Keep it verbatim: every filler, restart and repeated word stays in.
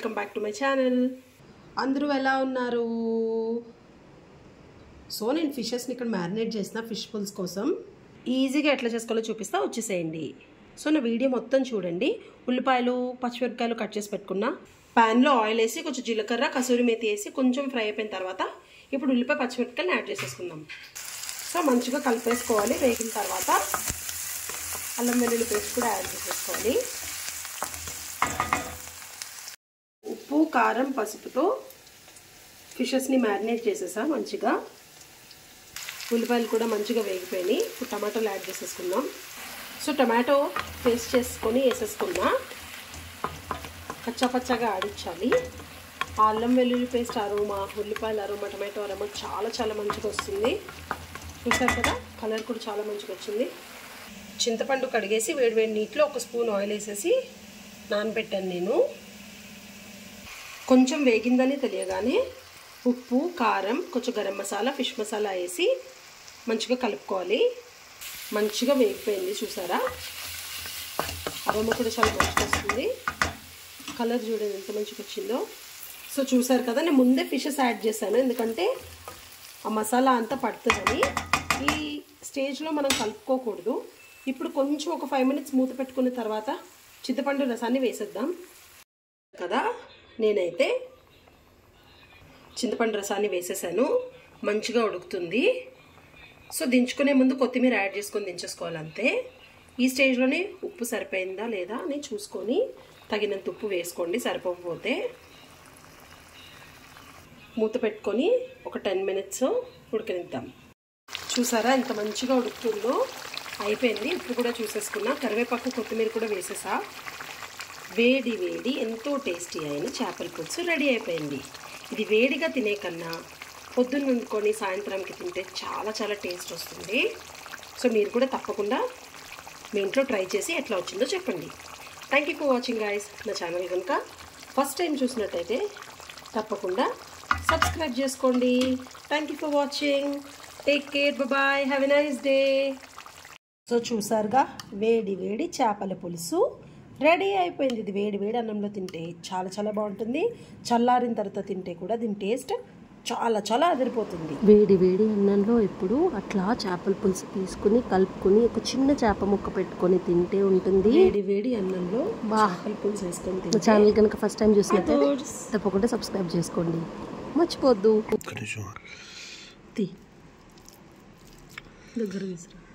Welcome back to my channel. అందరూ ఎలా ఉన్నారు? సో నేను ఫిషెస్ని ఇక్కడ మ్యారినేట్ చేసిన ఫిష్ పుల్స్ కోసం ఈజీగా ఎట్లా చేసుకోవాలో చూపిస్తా, వచ్చేసేయండి. సో నా వీడియో మొత్తం చూడండి. ఉల్లిపాయలు పచ్చిమిరపకాయలు కట్ చేసి పెట్టుకున్నా. ప్యాన్లో ఆయిల్ వేసి కొంచెం జీలకర్ర కసూరి మేతి వేసి కొంచెం ఫ్రై అయిపోయిన తర్వాత ఇప్పుడు ఉల్లిపాయ పచ్చిమిరపకాయలు యాడ్ చేసేసుకుందాం. సో మంచిగా కలిపేసుకోవాలి. వేగిన తర్వాత అల్లం వెల్లుల్లి పేస్ట్ కూడా యాడ్ చేసేసుకోవాలి. ఉప్పు కారం పసుపుతో ఫిషెస్ని మ్యారినేట్ చేసేసా మంచిగా. ఉల్లిపాయలు కూడా మంచిగా వేగిపోయినాయి. ఇప్పుడు టమాటోలు యాడ్ చేసేసుకుందాం. సో టమాటో పేస్ట్ చేసుకొని వేసేసుకున్నా. కచ్చాపచ్చాగా ఆడించాలి. అల్లం వెల్లుల్లి పేస్ట్ అరోమా, ఉల్లిపాయల అరోమా, టమాటో అరోమా చాలా చాలా మంచిగా వస్తుంది. చూసారు కదా, కలర్ కూడా చాలా మంచిగా వచ్చింది. చింతపండు కడిగేసి వేడి వేడి నీటిలో ఒక స్పూన్ ఆయిల్ వేసేసి నానబెట్టాను నేను. కొంచెం వేగిందని తెలియగానే ఉప్పు కారం కొంచెం గరం మసాలా ఫిష్ మసాలా వేసి మంచిగా కలుపుకోవాలి. మంచిగా వేగిపోయింది చూసారా. అరోమా కూడా చాలా మంచిగా వస్తుంది. కలర్ చూడండి ఎంత మంచిగా వచ్చిందో. సో చూసారు కదా, నేను ముందే ఫిషెస్ యాడ్ చేశాను ఎందుకంటే ఆ మసాలా అంతా పడుతుందని. ఈ స్టేజ్లో మనం కలుపుకోకూడదు. ఇప్పుడు కొంచెం ఒక ఫైవ్ మినిట్స్ మూత పెట్టుకున్న తర్వాత చింతపండు రసాన్ని వేసేద్దాం కదా. నేనైతే చింతపండు రసాన్ని వేసేసాను. మంచిగా ఉడుకుతుంది. సో దించుకునే ముందు కొత్తిమీర యాడ్ చేసుకొని దించేసుకోవాలి అంతే. ఈ స్టేజ్లోనే ఉప్పు సరిపోయిందా లేదా అని చూసుకొని తగినంత ఉప్పు వేసుకోండి. సరిపోకపోతే మూత పెట్టుకొని ఒక టెన్ మినిట్స్ ఉడకనిద్దాం. చూసారా ఎంత మంచిగా ఉడుకుతుందో. అయిపోయింది. ఉప్పు కూడా చూసేసుకున్నా. కరివేపాకు కొత్తిమీర కూడా వేసేసా. వేడి వేడి ఎంతో టేస్టీ అయిన చేపల పులుసు రెడీ అయిపోయింది. ఇది వేడిగా తినే కన్నా పొద్దున్న వండుకొని సాయంత్రంకి తింటే చాలా చాలా టేస్ట్ వస్తుంది. సో మీరు కూడా తప్పకుండా మీ ఇంట్లో ట్రై చేసి ఎట్లా వచ్చిందో చెప్పండి. Thank you for watching guys. నా ఛానల్ కనుక ఫస్ట్ టైం చూసినట్టయితే తప్పకుండా సబ్స్క్రైబ్ చేసుకోండి. Thank you for watching. Take care. Bye. Have a nice day. So చూసారుగా, వేడి వేడి చేపల పులుసు రెడీ అయిపోయింది. ఇది వేడి వేడి అన్నంలో తింటే చాలా చాలా బాగుంటుంది. చల్లారిన తర్వాత తింటే కూడా దీని టేస్ట్ చాలా చాలా అదిరిపోతుంది. వేడి వేడి అన్నంలో ఎప్పుడు అట్లా చేపల పులుసు తీసుకుని కలుపుకొని ఒక చిన్న చేప ముక్క పెట్టుకొని తింటే ఉంటుంది. వేడి వేడి అన్నంలో చేపల పులుసు వేసుకొని. ఛానల్ కనుక ఫస్ట్ టైం చూసినట్లయితే తప్పకుండా సబ్స్క్రైబ్ చేసుకోండి. మర్చిపోద్దు. దగ్గర విసిరా.